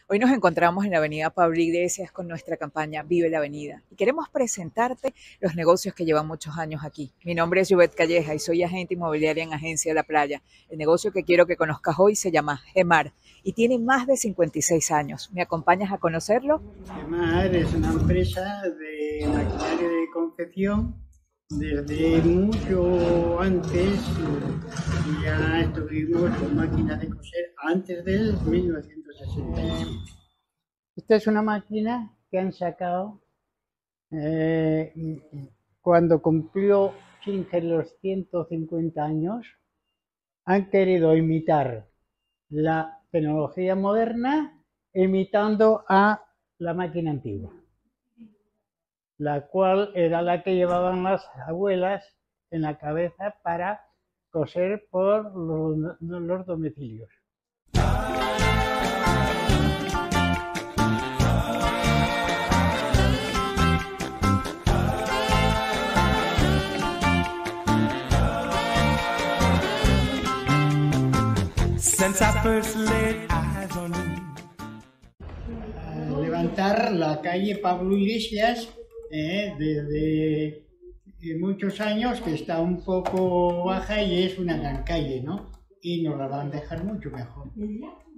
Hoy nos encontramos en la avenida Pablo Iglesias con nuestra campaña Vive la Avenida y queremos presentarte los negocios que llevan muchos años aquí. Mi nombre es Yubet Calleja y soy agente inmobiliaria en Agencia de la Playa. El negocio que quiero que conozcas hoy se llama Gemar y tiene más de 56 años. ¿Me acompañas a conocerlo? Gemar es una empresa de maquinaria de confección. Desde mucho antes ya estuvimos con máquinas de coser antes del 1967. Esta es una máquina que han sacado cuando cumplió Singer los 150 años. Han querido imitar la tecnología moderna imitando a la máquina antigua, la cual era la que llevaban las abuelas en la cabeza para coser por los domicilios. Levantar la calle Pablo Iglesias desde muchos años, que está un poco baja y es una gran calle, ¿no? Y nos la van a dejar mucho mejor.